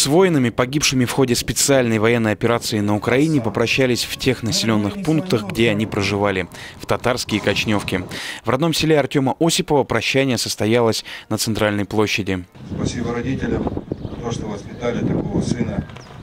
С воинами, погибшими в ходе специальной военной операции на Украине, попрощались в тех населенных пунктах, где они проживали, в Татарске и Качневке. В родном селе Артема Осипова прощание состоялось на Центральной площади. Спасибо родителям за то, что воспитали такого сына.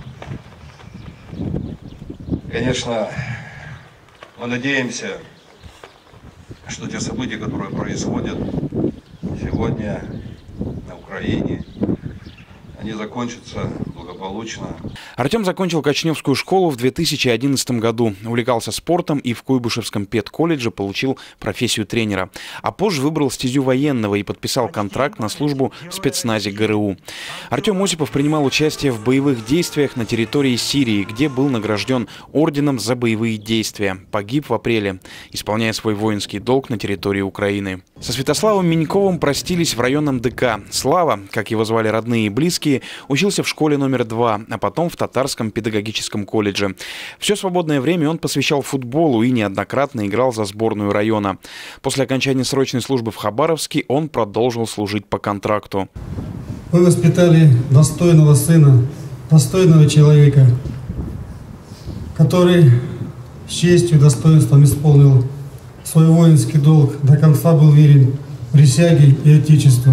Конечно, мы надеемся, что те события, которые происходят сегодня на Украине, они закончатся благополучно. Артем закончил Качневскую школу в 2011 году. Увлекался спортом и в Куйбышевском педколледже получил профессию тренера. А позже выбрал стезю военного и подписал контракт на службу в спецназе ГРУ. Артем Осипов принимал участие в боевых действиях на территории Сирии, где был награжден орденом за боевые действия. Погиб в апреле, исполняя свой воинский долг на территории Украины. Со Святославом Миньковым простились в районном ДК. Слава, как его звали родные и близкие, учился в школе номер 2, а потом в Татарском педагогическом колледже. Все свободное время он посвящал футболу и неоднократно играл за сборную района. После окончания срочной службы в Хабаровске он продолжил служить по контракту. Вы воспитали достойного сына, достойного человека, который с честью и достоинством исполнил свой воинский долг, до конца был верен присяге и Отечеству.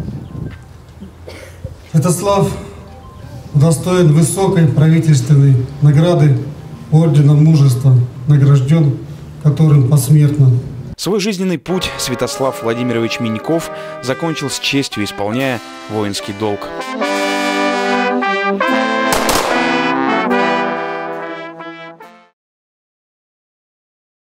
Святослав удостоен высокой правительственной награды орденом мужества, награжден которым посмертно. Свой жизненный путь Святослав Владимирович Миньков закончил с честью, исполняя воинский долг.